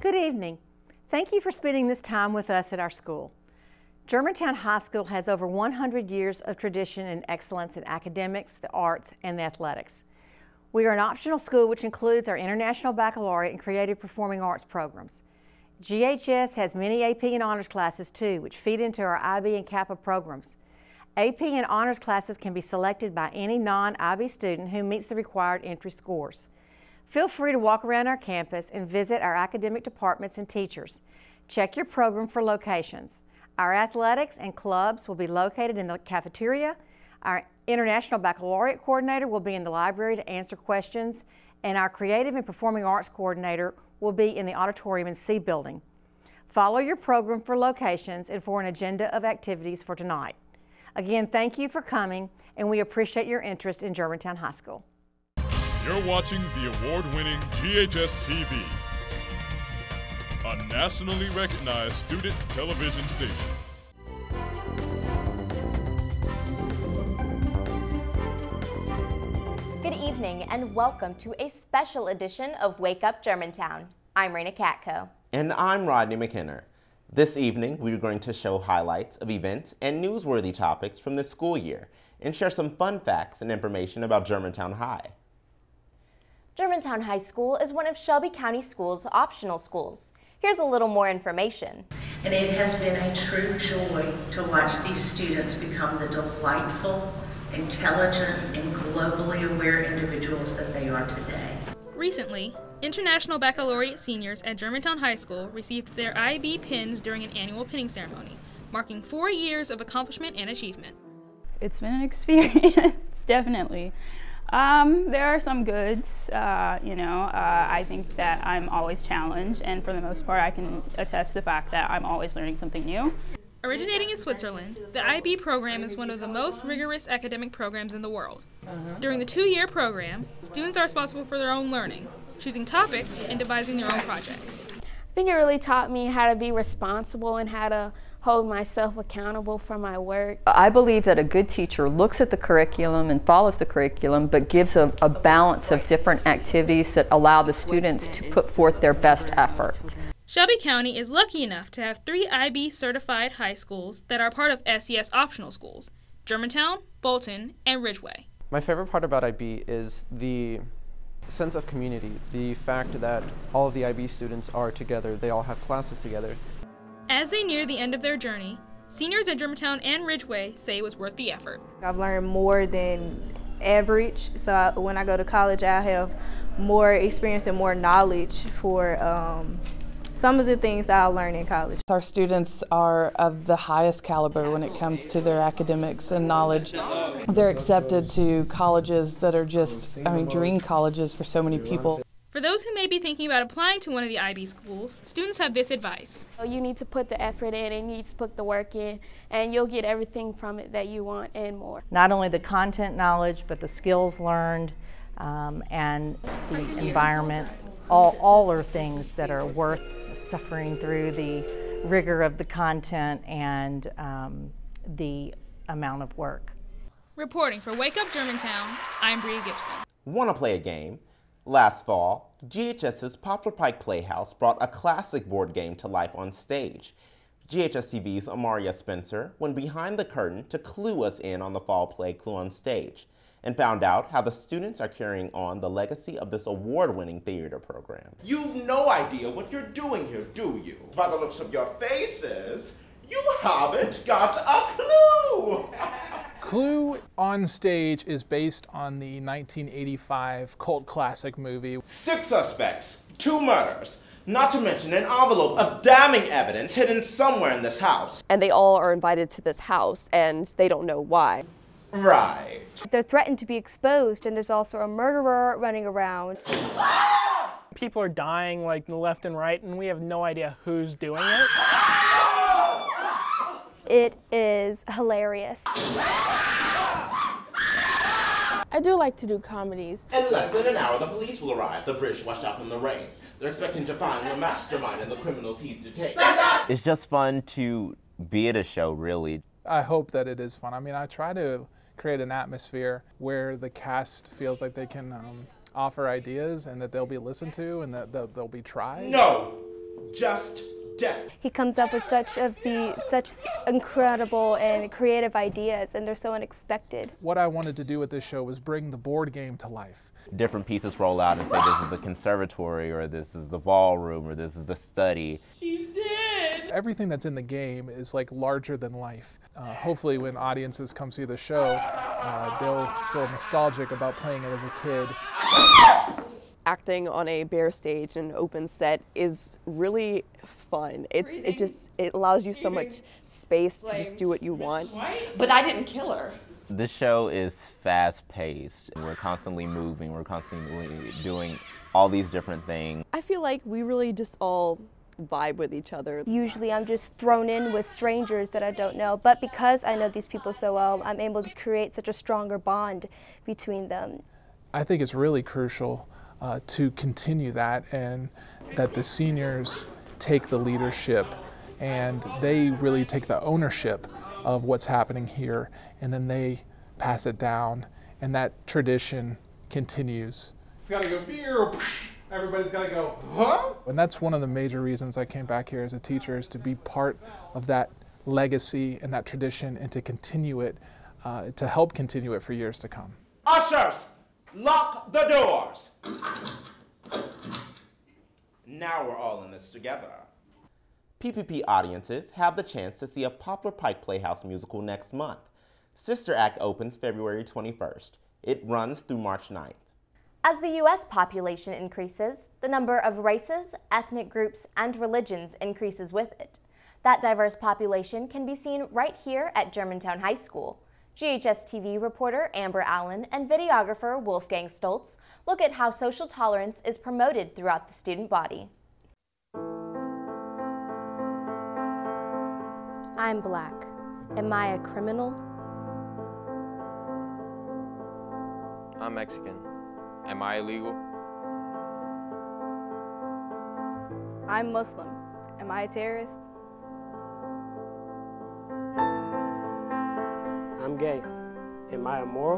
Good evening. Thank you for spending this time with us at our school. Germantown High School has over 100 years of tradition and excellence in academics, the arts, and the athletics. We are an optional school which includes our International Baccalaureate and Creative Performing Arts programs. GHS has many AP and honors classes too, which feed into our IB and Kappa programs. AP and honors classes can be selected by any non-IB student who meets the required entry scores. Feel free to walk around our campus and visit our academic departments and teachers. Check your program for locations. Our athletics and clubs will be located in the cafeteria. Our International Baccalaureate Coordinator will be in the library to answer questions, and our Creative and Performing Arts Coordinator will be in the auditorium in C building. Follow your program for locations and for an agenda of activities for tonight. Again, thank you for coming, and we appreciate your interest in Germantown High School. You're watching the award-winning GHS-TV, a nationally recognized student television station. Good evening and welcome to a special edition of Wake Up Germantown. I'm Raina Katko. And I'm Rodney McKenna. This evening, we're going to show highlights of events and newsworthy topics from this school year and share some fun facts and information about Germantown High. Germantown High School is one of Shelby County Schools' optional schools. Here's a little more information. And it has been a true joy to watch these students become the delightful, intelligent, and globally aware individuals that they are today. Recently, International Baccalaureate seniors at Germantown High School received their IB pins during an annual pinning ceremony, marking 4 years of accomplishment and achievement. It's been an experience, definitely. There are some goods, I think that I'm always challenged, and for the most part I can attest to the fact that I'm always learning something new. Originating in Switzerland, the IB program is one of the most rigorous academic programs in the world. During the 2-year program, students are responsible for their own learning, choosing topics and devising their own projects. I think it really taught me how to be responsible and how to hold myself accountable for my work. I believe that a good teacher looks at the curriculum and follows the curriculum, but gives a balance of different activities that allow the students to put forth their best effort. Shelby County is lucky enough to have 3 IB certified high schools that are part of SES optional schools: Germantown, Bolton, and Ridgeway. My favorite part about IB is the sense of community, the fact that all of the IB students are together, they all have classes together. As they near the end of their journey, seniors at Germantown and Ridgeway say it was worth the effort. I've learned more than average, so when I go to college I'll have more experience and more knowledge for some of the things I'll learn in college. Our students are of the highest caliber when it comes to their academics and knowledge. They're accepted to colleges that are just, dream colleges for so many people. For those who may be thinking about applying to one of the IB schools, students have this advice. You need to put the effort in and you need to put the work in, and you'll get everything from it that you want and more. Not only the content knowledge, but the skills learned and the environment, all are things that are worth suffering through the rigor of the content and the amount of work. Reporting for Wake Up Germantown, I'm Bria Gibson. Want to play a game? Last fall, GHS's Poplar Pike Playhouse brought a classic board game to life on stage. GHS-TV's Amaria Spencer went behind the curtain to clue us in on the fall play Clue on Stage and found out how the students are carrying on the legacy of this award-winning theater program. You've no idea what you're doing here, do you? By the looks of your faces, you haven't got a clue! Clue on Stage is based on the 1985 cult classic movie. 6 suspects, 2 murders, not to mention an envelope of damning evidence hidden somewhere in this house. And they all are invited to this house, and they don't know why. Right. They're threatened to be exposed, and there's also a murderer running around. People are dying like left and right, and we have no idea who's doing it. It is hilarious. I do like to do comedies. In less than an hour, the police will arrive. The bridge washed out from the rain. They're expecting to find the mastermind and the criminals he's detained. It's just fun to be at a show, really. I hope that it is fun. I try to create an atmosphere where the cast feels like they can offer ideas and that they'll be listened to and that they'll be tried. No! just depth. He comes up with such incredible and creative ideas, and they're so unexpected. What I wanted to do with this show was bring the board game to life. Different pieces roll out and say this is the conservatory, or this is the ballroom, or this is the study. She's dead! Everything that's in the game is like larger than life. Hopefully when audiences come see the show, they'll feel nostalgic about playing it as a kid. Acting on a bare stage and open set is really fun. It allows you so much space to just do what you want. But I didn't kill her. This show is fast-paced. We're constantly moving, we're constantly doing all these different things. I feel like we really just all vibe with each other. Usually I'm just thrown in with strangers that I don't know, but because I know these people so well, I'm able to create such a stronger bond between them. I think it's really crucial to continue that, and that the seniors take the leadership and they really take the ownership of what's happening here, and then they pass it down, and that tradition continues. It's gotta go beer. Everybody's gotta go, huh? And that's one of the major reasons I came back here as a teacher, is to be part of that legacy and that tradition, and to continue it, to help continue it for years to come. Ushers, lock the doors. Now we're all in this together. PPP audiences have the chance to see a Poplar Pike Playhouse musical next month. Sister Act opens February 21st. It runs through March 9th. As the U.S. population increases, the number of races, ethnic groups, and religions increases with it. That diverse population can be seen right here at Germantown High School. GHS-TV reporter Amber Allen and videographer Wolfgang Stoltz look at how social tolerance is promoted throughout the student body. I'm black. Am I a criminal? I'm Mexican. Am I illegal? I'm Muslim. Am I a terrorist? I'm gay. Am I immoral?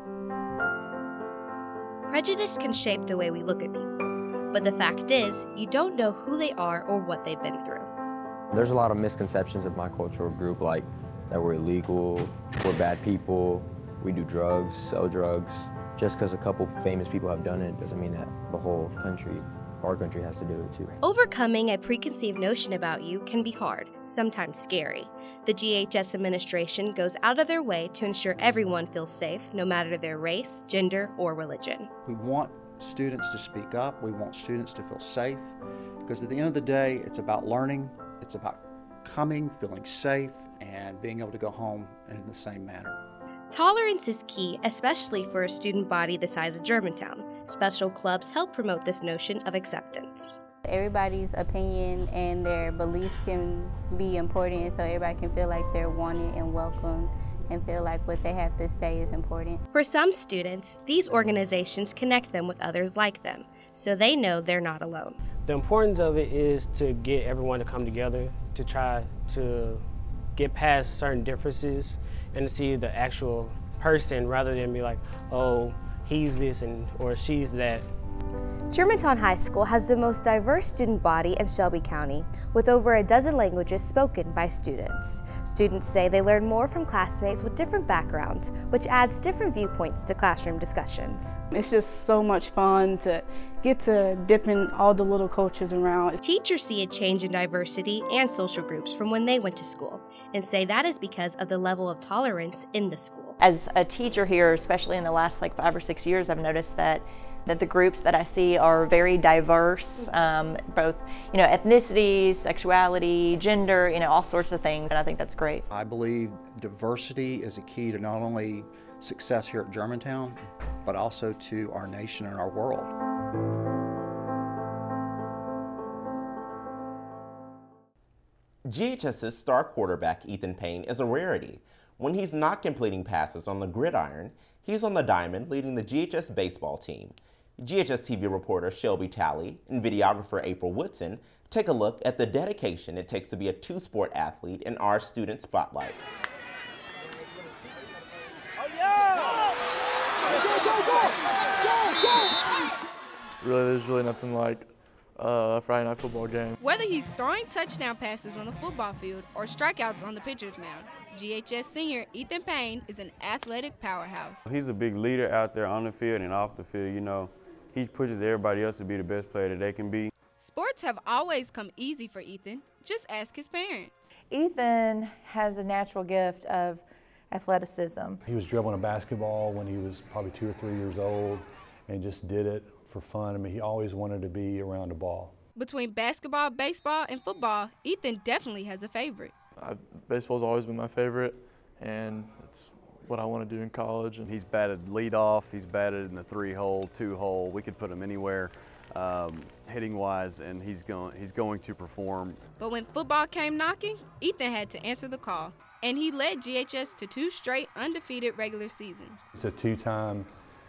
Prejudice can shape the way we look at people, but the fact is, you don't know who they are or what they've been through. There's a lot of misconceptions of my cultural group, like that we're illegal, we're bad people, we do drugs, sell drugs. Just because a couple famous people have done it doesn't mean that the whole country, our country, has to do it too. Overcoming a preconceived notion about you can be hard, sometimes scary. The GHS administration goes out of their way to ensure everyone feels safe, no matter their race, gender, or religion. We want students to speak up, we want students to feel safe, because at the end of the day, it's about learning, it's about coming, feeling safe, and being able to go home in the same manner. Tolerance is key, especially for a student body the size of Germantown. Special clubs help promote this notion of acceptance. Everybody's opinion and their beliefs can be important, so everybody can feel like they're wanted and welcomed and feel like what they have to say is important. For some students, these organizations connect them with others like them, so they know they're not alone. The importance of it is to get everyone to come together, to try to get past certain differences and to see the actual person rather than be like, oh, he's this or she's that. Germantown High School has the most diverse student body in Shelby County, with over a dozen languages spoken by students. Students say they learn more from classmates with different backgrounds, which adds different viewpoints to classroom discussions. It's just so much fun to get to dip in all the little cultures around. Teachers see a change in diversity and social groups from when they went to school, and say that is because of the level of tolerance in the school. As a teacher here, especially in the last 5 or 6 years, I've noticed that the groups that I see are very diverse, both ethnicities, sexuality, gender, all sorts of things, and I think that's great. I believe diversity is a key to not only success here at Germantown, but also to our nation and our world. GHS's star quarterback Ethan Payne is a rarity. When he's not completing passes on the gridiron, he's on the diamond leading the GHS baseball team. GHS-TV reporter Shelby Talley and videographer April Woodson take a look at the dedication it takes to be a two-sport athlete in our student spotlight. Really, there's really nothing like Friday night football game. Whether he's throwing touchdown passes on the football field or strikeouts on the pitcher's mound, GHS senior Ethan Payne is an athletic powerhouse. He's a big leader out there on the field and off the field. You know, he pushes everybody else to be the best player that they can be. Sports have always come easy for Ethan. Just ask his parents. Ethan has a natural gift of athleticism. He was dribbling a basketball when he was probably 2 or 3 years old and just did it for fun. I mean, he always wanted to be around a ball. Between basketball, baseball, and football, Ethan definitely has a favorite. Baseball's always been my favorite, and it's what I want to do in college. And he's batted leadoff, he's batted in the 3-hole, 2-hole. We could put him anywhere hitting-wise, and he's going to perform. But when football came knocking, Ethan had to answer the call, and he led GHS to 2 straight undefeated regular seasons. He's a 2-time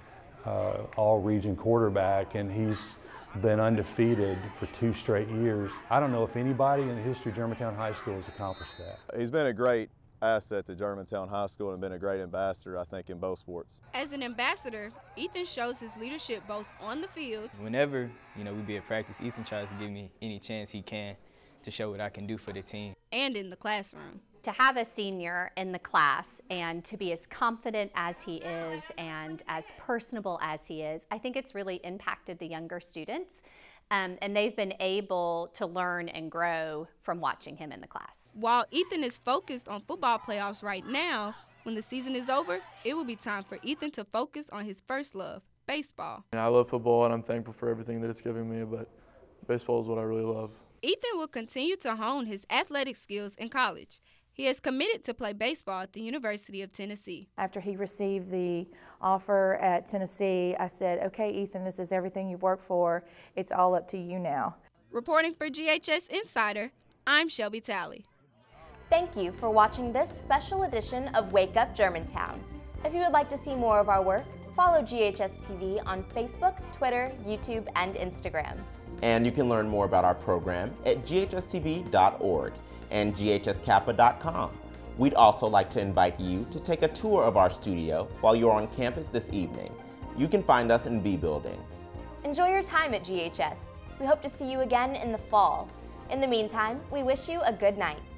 all-region quarterback, and he's been undefeated for 2 straight years. I don't know if anybody in the history of Germantown High School has accomplished that. He's been a great asset to Germantown High School and been a great ambassador, I think, in both sports. As an ambassador, Ethan shows his leadership both on the field. Whenever, we be at practice, Ethan tries to give me any chance he can to show what I can do for the team. And in the classroom. To have a senior in the class and to be as confident as he is and as personable as he is, I think it's really impacted the younger students. And they've been able to learn and grow from watching him in the class. While Ethan is focused on football playoffs right now, when the season is over, it will be time for Ethan to focus on his first love, baseball. I love football, and I'm thankful for everything that it's given me, but baseball is what I really love. Ethan will continue to hone his athletic skills in college. He is committed to play baseball at the University of Tennessee. After he received the offer at Tennessee, I said, okay, Ethan, this is everything you've worked for. It's all up to you now. Reporting for GHS Insider, I'm Shelby Talley. Thank you for watching this special edition of Wake Up Germantown. If you would like to see more of our work, follow GHS-TV on Facebook, Twitter, YouTube, and Instagram. And you can learn more about our program at ghstv.org. and ghskappa.com. We'd also like to invite you to take a tour of our studio while you're on campus this evening. You can find us in B Building. Enjoy your time at GHS. We hope to see you again in the fall. In the meantime, we wish you a good night.